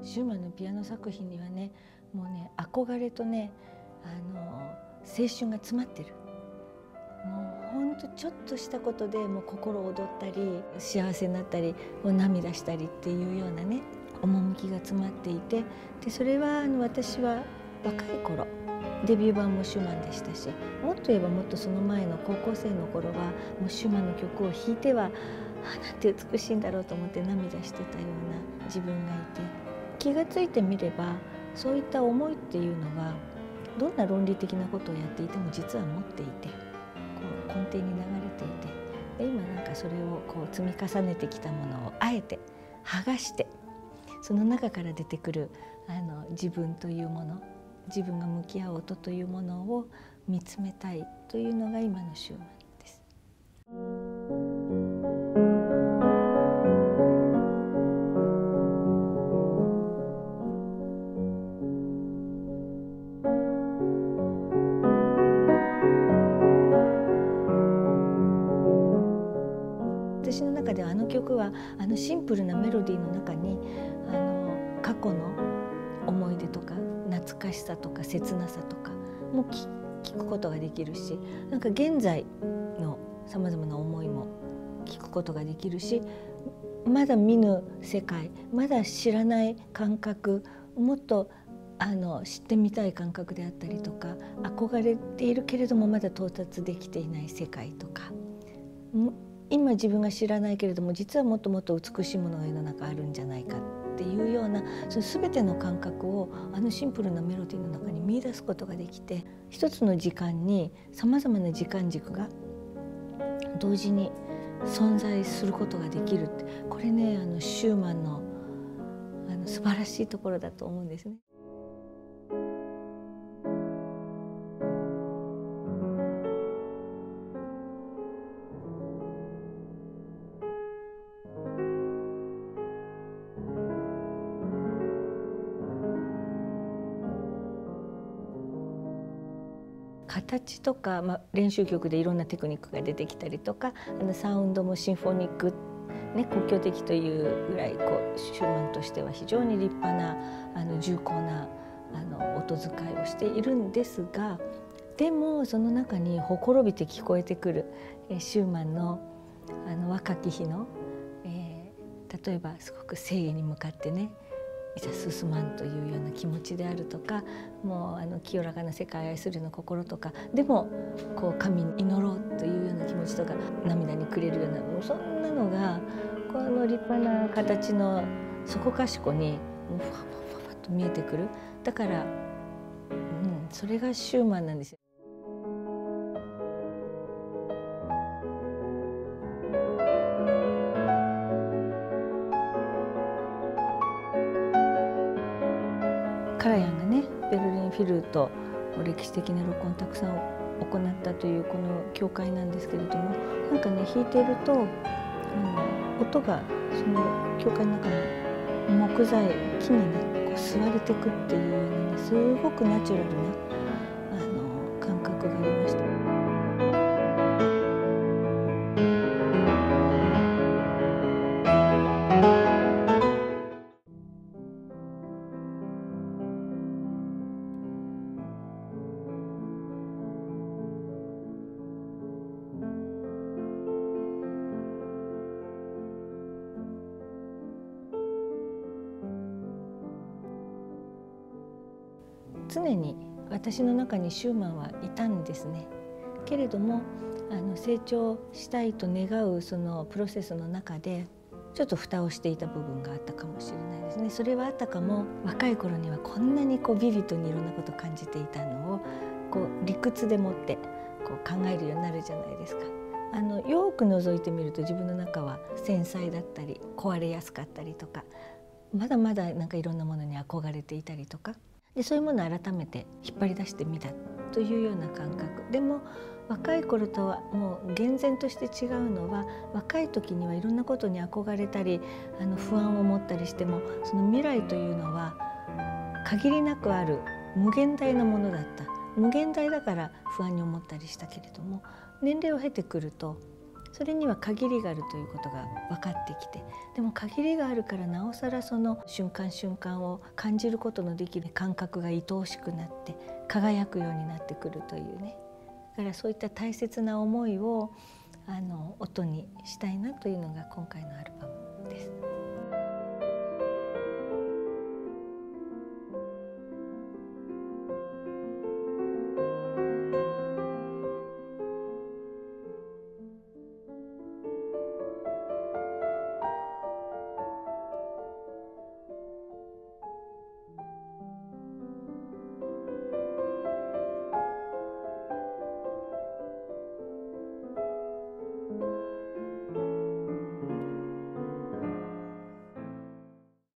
シューマンのピアノ作品にはね、もうね、憧れとね、青春が詰まってる。もうほんとちょっとしたことでもう心躍ったり幸せになったりもう涙したりっていうようなね、趣が詰まっていて、でそれは私は若い頃デビュー版もシューマンでしたし、もっと言えばもっとその前の高校生の頃はもうシューマンの曲を弾いてはなんて美しいんだろうと思って涙してたような自分がいて、気がついてみればそういった思いっていうのはどんな論理的なことをやっていても実は持っていて、こう根底に流れていて、で今なんかそれをこう積み重ねてきたものをあえて剥がして、その中から出てくる自分というもの、自分が向き合う音というものを見つめたいというのが今のシューマンです。私の中では曲はシンプルなメロディーの中に過去の思い出とか懐かしさとか切なさとかも聞くことができるし、なんか現在のさまざまな思いも聞くことができるし、まだ見ぬ世界、まだ知らない感覚、もっと知ってみたい感覚であったりとか、憧れているけれどもまだ到達できていない世界とか、今自分が知らないけれども実はもっともっと美しいものが世の中あるんじゃないかっていうような、その全ての感覚をシンプルなメロディーの中に見出すことができて、一つの時間にさまざまな時間軸が同時に存在することができるって、これねシューマンの素晴らしいところだと思うんですね。形とか、練習曲でいろんなテクニックが出てきたりとか、サウンドもシンフォニック、ね、交響的というぐらいシューマンとしては非常に立派な重厚な音遣いをしているんですが、でもその中にほころびて聞こえてくるシューマンの若き日の、例えばすごく正義に向かってねいざ進まんというような気持ちであるとか、もう清らかな世界を愛するような心とか、でも神に祈ろうというような気持ちとか、涙にくれるような、もうそんなのが立派な形のそこかしこにもうふわふわふわと見えてくる。だから、それがシューマンなんですよ。カラヤンがねベルリンフィルと歴史的な録音をたくさん行ったというこの教会なんですけれども、なんかね弾いていると音がその教会の中の木材木にね吸われていくっていうようなね、すごくナチュラルな感覚がありました。常に私の中にシューマンはいたんですね。けれども成長したいと願うそのプロセスの中でちょっと蓋をしていた部分があったかもしれないですね。それはあったかも。若い頃にはこんなにビビッドにいろんなことを感じていたのを理屈でもって考えるようになるじゃないですか。よく覗いてみると自分の中は繊細だったり壊れやすかったりとか、まだまだなんかいろんなものに憧れていたりとかで、そういうものを改めて引っ張り出してみたというような感覚でも、若い頃とはもう厳然として違うのは、若い時にはいろんなことに憧れたり不安を持ったりしても、その未来というのは限りなくある無限大なものだった。無限大だから不安に思ったりしたけれども、年齢を経てくるとそれには限りがあるということが分かってきて、でも限りがあるからなおさらその瞬間瞬間を感じることのできる感覚が愛おしくなって輝くようになってくるというね。だからそういった大切な思いを音にしたいなというのが今回のアルバムです。